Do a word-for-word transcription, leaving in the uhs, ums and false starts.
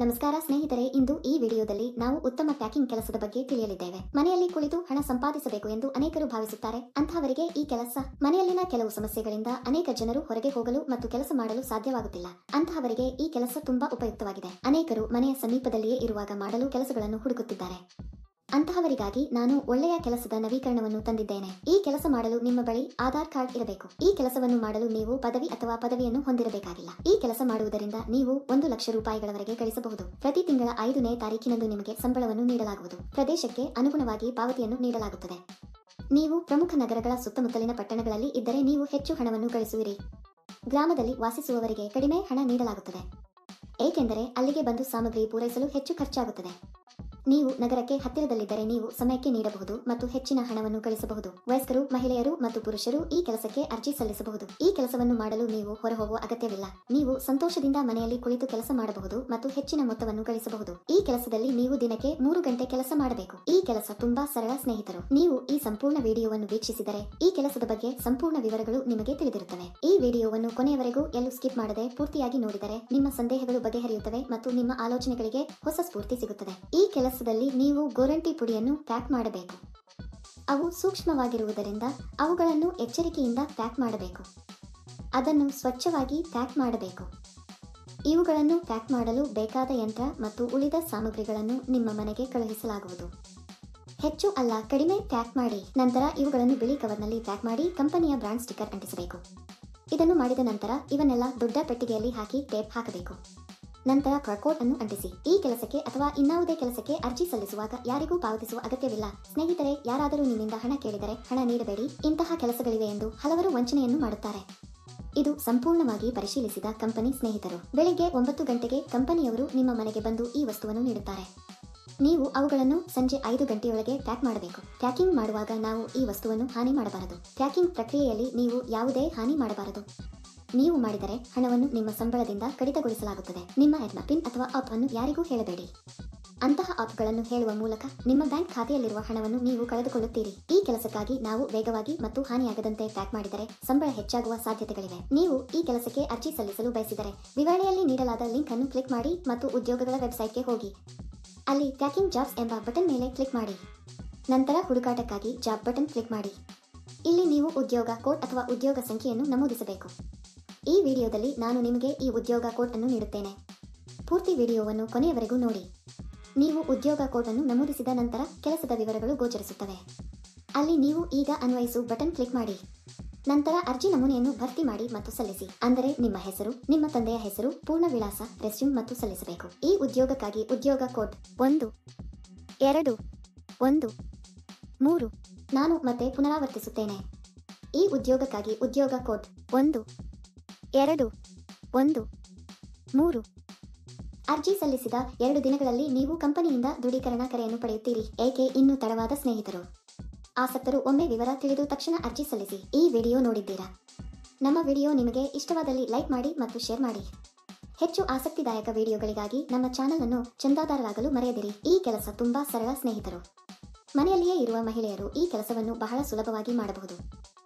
ನಮಸ್ಕಾರ ಸ್ನೇಹಿತರೆ, ಇಂದು ಈ ವಿಡಿಯೋದಲ್ಲಿ ನಾವು ಉತ್ತಮ ಪ್ಯಾಕಿಂಗ್ ಕೆಲಸದ ಬಗ್ಗೆ ತಿಳಿಯಲಿದ್ದೇವೆ. ಮನೆಯಲ್ಲಿ ಕುಳಿತು ಹಣ ಸಂಪಾದಿಸಬೇಕು ಎಂದು ಅನೇಕರು ಭಾವಿಸುತ್ತಾರೆ. ಅಂತಹವರಿಗೆ ಈ ಕೆಲಸ ಮನೆಯಲ್ಲಿನ ಕೆಲವು ಸಮಸ್ಯೆಗಳಿಂದ ಅನೇಕ ಜನರು ಹೊರಗೆ ಹೋಗಲು ಮತ್ತು ಕೆಲಸ ಮಾಡಲು ಸಾಧ್ಯವಾಗುತ್ತಿಲ್ಲ. ಅಂತಹವರಿಗೆ ಈ ಕೆಲಸ ತುಂಬಾ ಉಪಯುಕ್ತವಾಗಿದೆ. ಅನೇಕರು ಮನೆಯ ಸಮೀಪದಲ್ಲಿಯೇ ಇರುವಾಗ ಮಾಡಲು ಕೆಲಸಗಳನ್ನು ಹುಡುಕುತ್ತಿದ್ದಾರೆ. ಅಂತಹವರಿಗಾಗಿ ನಾನು ಒಳ್ಳೆಯ ಕೆಲಸದ ನವೀಕರಣವನ್ನು ತಂದಿದ್ದೇನೆ. ಈ ಕೆಲಸ ಮಾಡಲು ನಿಮ್ಮ ಬಳಿ ಆಧಾರ್ ಕಾರ್ಡ್ ಇರಬೇಕು. ಈ ಕೆಲಸವನ್ನು ಮಾಡಲು ನೀವು ಪದವಿ ಅಥವಾ ಪದವಿಯನ್ನು ಹೊಂದಿರಬೇಕಾಗಿಲ್ಲ. ಈ ಕೆಲಸ ಮಾಡುವುದರಿಂದ ನೀವು ಒಂದು ಲಕ್ಷ ರೂಪಾಯಿಗಳವರೆಗೆ ಗಳಿಸಬಹುದು. ಪ್ರತಿ ತಿಂಗಳ ಐದನೇ ತಾರೀಕಿನಂದು ನಿಮಗೆ ಸಂಬಳವನ್ನು ನೀಡಲಾಗುವುದು. ಪ್ರದೇಶಕ್ಕೆ ಅನುಗುಣವಾಗಿ ಪಾವತಿಯನ್ನು ನೀಡಲಾಗುತ್ತದೆ. ನೀವು ಪ್ರಮುಖ ನಗರಗಳ ಸುತ್ತಮುತ್ತಲಿನ ಪಟ್ಟಣಗಳಲ್ಲಿ ಇದ್ದರೆ ನೀವು ಹೆಚ್ಚು ಹಣವನ್ನು ಗಳಿಸುವಿರಿ. ಗ್ರಾಮದಲ್ಲಿ ವಾಸಿಸುವವರಿಗೆ ಕಡಿಮೆ ಹಣ ನೀಡಲಾಗುತ್ತದೆ, ಏಕೆಂದರೆ ಅಲ್ಲಿಗೆ ಬಂದು ಸಾಮಗ್ರಿ ಪೂರೈಸಲು ಹೆಚ್ಚು ಖರ್ಚಾಗುತ್ತದೆ. ನೀವು ನಗರಕ್ಕೆ ಹತ್ತಿರದಲ್ಲಿದ್ದರೆ ನೀವು ಸಮಯಕ್ಕೆ ನೀಡಬಹುದು ಮತ್ತು ಹೆಚ್ಚಿನ ಹಣವನ್ನು ಗಳಿಸಬಹುದು. ವಯಸ್ಕರು, ಮಹಿಳೆಯರು ಮತ್ತು ಪುರುಷರು ಈ ಕೆಲಸಕ್ಕೆ ಅರ್ಜಿ ಸಲ್ಲಿಸಬಹುದು. ಈ ಕೆಲಸವನ್ನು ಮಾಡಲು ನೀವು ಹೊರಹೋಗುವ ಅಗತ್ಯವಿಲ್ಲ. ನೀವು ಸಂತೋಷದಿಂದ ಮನೆಯಲ್ಲಿ ಕುಳಿತು ಕೆಲಸ ಮಾಡಬಹುದು ಮತ್ತು ಹೆಚ್ಚಿನ ಮೊತ್ತವನ್ನು ಗಳಿಸಬಹುದು. ಈ ಕೆಲಸದಲ್ಲಿ ನೀವು ದಿನಕ್ಕೆ ಮೂರು ಗಂಟೆ ಕೆಲಸ ಮಾಡಬೇಕು. ಈ ಕೆಲಸ ತುಂಬಾ ಸರಳ ಸ್ನೇಹಿತರು. ನೀವು ಈ ಸಂಪೂರ್ಣ ವಿಡಿಯೋವನ್ನು ವೀಕ್ಷಿಸಿದರೆ ಈ ಕೆಲಸದ ಬಗ್ಗೆ ಸಂಪೂರ್ಣ ವಿವರಗಳು ನಿಮಗೆ ತಿಳಿದಿರುತ್ತವೆ. ಈ ವಿಡಿಯೋವನ್ನು ಕೊನೆಯವರೆಗೂ ಎಲ್ಲೂ ಸ್ಕಿಪ್ ಮಾಡದೆ ಪೂರ್ತಿಯಾಗಿ ನೋಡಿದರೆ ನಿಮ್ಮ ಸಂದೇಹಗಳು ಬಗೆಹರಿಯುತ್ತವೆ ಮತ್ತು ನಿಮ್ಮ ಆಲೋಚನೆಗಳಿಗೆ ಹೊಸ ಸ್ಫೂರ್ತಿ ಸಿಗುತ್ತದೆ. ಈ ಕೆಲಸದಲ್ಲಿ ನೀವು ಗೋರಂಟಿ ಪುಡಿಯನ್ನು ಪ್ಯಾಕ್ ಮಾಡಬೇಕು. ಅವು ಸೂಕ್ಷ್ಮವಾಗಿರುವುದರಿಂದ ಅವುಗಳನ್ನು ಎಚ್ಚರಿಕೆಯಿಂದ ಪ್ಯಾಕ್ ಮಾಡಬೇಕು. ಅದನ್ನು ಸ್ವಚ್ಛವಾಗಿ ಪ್ಯಾಕ್ ಮಾಡಬೇಕು. ಇವುಗಳನ್ನು ಪ್ಯಾಕ್ ಮಾಡಲು ಬೇಕಾದ ಯಂತ್ರ ಮತ್ತು ಉಳಿದ ಸಾಮಗ್ರಿಗಳನ್ನು ನಿಮ್ಮ ಮನೆಗೆ ಕಳುಹಿಸಲಾಗುವುದು. ಹೆಚ್ಚು ಅಲ್ಲ, ಕಡಿಮೆ ಪ್ಯಾಕ್ ಮಾಡಿ. ನಂತರ ಇವುಗಳನ್ನು ಬಿಳಿ ಕವರ್ನಲ್ಲಿ ಪ್ಯಾಕ್ ಮಾಡಿ ಕಂಪನಿಯ ಬ್ರಾಂಡ್ ಸ್ಟಿಕ್ಕರ್ ಅಂಟಿಸಬೇಕು. ಇದನ್ನು ಮಾಡಿದ ನಂತರ ಇವನ್ನೆಲ್ಲ ದೊಡ್ಡ ಪೆಟ್ಟಿಗೆಯಲ್ಲಿ ಹಾಕಿ ಟೇಪ್ ಹಾಕಬೇಕು. ನಂತರ ಬಾರ್ಕೋಡ್ ಅನ್ನು ಅಂಟಿಸಿ. ಈ ಕೆಲಸಕ್ಕೆ ಅಥವಾ ಇನ್ನಾವುದೇ ಕೆಲಸಕ್ಕೆ ಅರ್ಜಿ ಸಲ್ಲಿಸುವಾಗ ಯಾರಿಗೂ ಪಾವತಿಸುವ ಅಗತ್ಯವಿಲ್ಲ. ಸ್ನೇಹಿತರೆ, ಯಾರಾದರೂ ನಿಮ್ಮಿಂದ ಹಣ ಕೇಳಿದರೆ ಹಣ ನೀಡಬೇಡಿ. ಇಂತಹ ಕೆಲಸಗಳಿವೆ ಎಂದು ಹಲವರು ವಂಚನೆಯನ್ನು ಮಾಡುತ್ತಾರೆ. ಇದು ಸಂಪೂರ್ಣವಾಗಿ ಪರಿಶೀಲಿಸಿದ ಕಂಪನಿ ಸ್ನೇಹಿತರು. ಬೆಳಿಗ್ಗೆ ಒಂಬತ್ತು ಗಂಟೆಗೆ ಕಂಪನಿಯವರು ನಿಮ್ಮ ಮನೆಗೆ ಬಂದು ಈ ವಸ್ತುವನ್ನು ನೀಡುತ್ತಾರೆ. ನೀವು ಅವುಗಳನ್ನು ಸಂಜೆ ಐದು ಗಂಟೆಯೊಳಗೆ ಪ್ಯಾಕ್ ಮಾಡಬೇಕು. ಪ್ಯಾಕಿಂಗ್ ಮಾಡುವಾಗ ನಾವು ಈ ವಸ್ತುವನ್ನು ಹಾನಿ ಮಾಡಬಾರದು. ಪ್ಯಾಕಿಂಗ್ ಪ್ರಕ್ರಿಯೆಯಲ್ಲಿ ನೀವು ಯಾವುದೇ ಹಾನಿ ಮಾಡಬಾರದು. ನೀವು ಮಾಡಿದರೆ ಹಣವನ್ನು ನಿಮ್ಮ ಸಂಬಳದಿಂದ ಕಡಿತಗೊಳಿಸಲಾಗುತ್ತದೆ. ನಿಮ್ಮ ಎರ್ನ ಪಿನ್ ಅಥವಾ ಆಪ್ ಅನ್ನು ಯಾರಿಗೂ ಹೇಳಬೇಡಿ. ಅಂತಹ ಆಪ್ಗಳನ್ನು ಹೇಳುವ ಮೂಲಕ ನಿಮ್ಮ ಬ್ಯಾಂಕ್ ಖಾತೆಯಲ್ಲಿರುವ ಹಣವನ್ನು ನೀವು ಕಳೆದುಕೊಳ್ಳುತ್ತೀರಿ. ಈ ಕೆಲಸಕ್ಕಾಗಿ ನಾವು ವೇಗವಾಗಿ ಮತ್ತು ಹಾನಿಯಾಗದಂತೆ ಪ್ಯಾಕ್ ಮಾಡಿದರೆ ಸಂಬಳ ಹೆಚ್ಚಾಗುವ ಸಾಧ್ಯತೆಗಳಿವೆ. ನೀವು ಈ ಕೆಲಸಕ್ಕೆ ಅರ್ಜಿ ಸಲ್ಲಿಸಲು ಬಯಸಿದರೆ ವಿವರಣೆಯಲ್ಲಿ ನೀಡಲಾದ ಲಿಂಕ್ ಅನ್ನು ಕ್ಲಿಕ್ ಮಾಡಿ ಮತ್ತು ಉದ್ಯೋಗಗಳ ವೆಬ್ಸೈಟ್ಗೆ ಹೋಗಿ ಅಲ್ಲಿ ಪ್ಯಾಕಿಂಗ್ ಜಾಬ್ಸ್ ಎಂಬ ಬಟನ್ ಮೇಲೆ ಕ್ಲಿಕ್ ಮಾಡಿ. ನಂತರ ಹುಡುಕಾಟಕ್ಕಾಗಿ ಜಾಬ್ ಬಟನ್ ಕ್ಲಿಕ್ ಮಾಡಿ. ಇಲ್ಲಿ ನೀವು ಉದ್ಯೋಗ ಕೋಡ್ ಅಥವಾ ಉದ್ಯೋಗ ಸಂಖ್ಯೆಯನ್ನು ನಮೂದಿಸಬೇಕು. ಈ ವಿಡಿಯೋದಲ್ಲಿ ನಾನು ನಿಮಗೆ ಈ ಉದ್ಯೋಗ ಕೋಡ್ ಅನ್ನು ನೀಡುತ್ತೇನೆ. ಪೂರ್ತಿ ವಿಡಿಯೋವನ್ನು ಕೊನೆಯವರೆಗೂ ನೋಡಿ. ನೀವು ಉದ್ಯೋಗ ಕೋಡ್ ಅನ್ನು ನಮೂದಿಸಿದ ನಂತರ ಕೆಲಸದ ವಿವರಗಳು ಗೋಚರಿಸುತ್ತವೆ. ಅಲ್ಲಿ ನೀವು ಈಗ ಅನ್ವಯಿಸು ಬಟನ್ ಕ್ಲಿಕ್ ಮಾಡಿ. ನಂತರ ಅರ್ಜಿ ನಮೂನೆಯನ್ನು ಭರ್ತಿ ಮಾಡಿ ಮತ್ತು ಸಲ್ಲಿಸಿ. ಅಂದರೆ ನಿಮ್ಮ ಹೆಸರು, ನಿಮ್ಮ ತಂದೆಯ ಹೆಸರು, ಪೂರ್ಣ ವಿಳಾಸ, ರೆಸ್ಯೂಮ್ ಮತ್ತು ಸಲ್ಲಿಸಬೇಕು. ಈ ಉದ್ಯೋಗಕ್ಕಾಗಿ ಉದ್ಯೋಗ ಕೋಡ್ ಒಂದು ಎರಡು ಒಂದು ಮೂರು. ನಾನು ಮತ್ತೆ ಪುನರಾವರ್ತಿಸುತ್ತೇನೆ. ಈ ಉದ್ಯೋಗಕ್ಕಾಗಿ ಉದ್ಯೋಗ ಕೋಡ್ ಒಂದು ಎರಡು ಒಂದು ಮೂರು. ಅರ್ಜಿ ಸಲ್ಲಿಸಿದ ಎರಡು ದಿನಗಳಲ್ಲಿ ನೀವು ಕಂಪನಿಯಿಂದ ದೃಢೀಕರಣ ಕರೆಯನ್ನು ಪಡೆಯುತ್ತೀರಿ. ಏಕೆ ಇನ್ನೂ ತಡವಾದ ಸ್ನೇಹಿತರು? ಆಸಕ್ತರು ಒಮ್ಮೆ ವಿವರ ತಿಳಿದು ತಕ್ಷಣ ಅರ್ಜಿ ಸಲ್ಲಿಸಿ. ಈ ವಿಡಿಯೋ ನೋಡಿದ್ದೀರಾ? ನಮ್ಮ ವಿಡಿಯೋ ನಿಮಗೆ ಇಷ್ಟವಾದಲ್ಲಿ ಲೈಕ್ ಮಾಡಿ ಮತ್ತು ಶೇರ್ ಮಾಡಿ. ಹೆಚ್ಚು ಆಸಕ್ತಿದಾಯಕ ವಿಡಿಯೋಗಳಿಗಾಗಿ ನಮ್ಮ ಚಾನೆಲ್ ಅನ್ನು ಚಂದಾದಾರರಾಗಲು ಮರೆಯದಿರಿ. ಈ ಕೆಲಸ ತುಂಬಾ ಸರಳ ಸ್ನೇಹಿತರು. ಮನೆಯಲ್ಲಿಯೇ ಇರುವ ಮಹಿಳೆಯರು ಈ ಕೆಲಸವನ್ನು ಬಹಳ ಸುಲಭವಾಗಿ ಮಾಡಬಹುದು.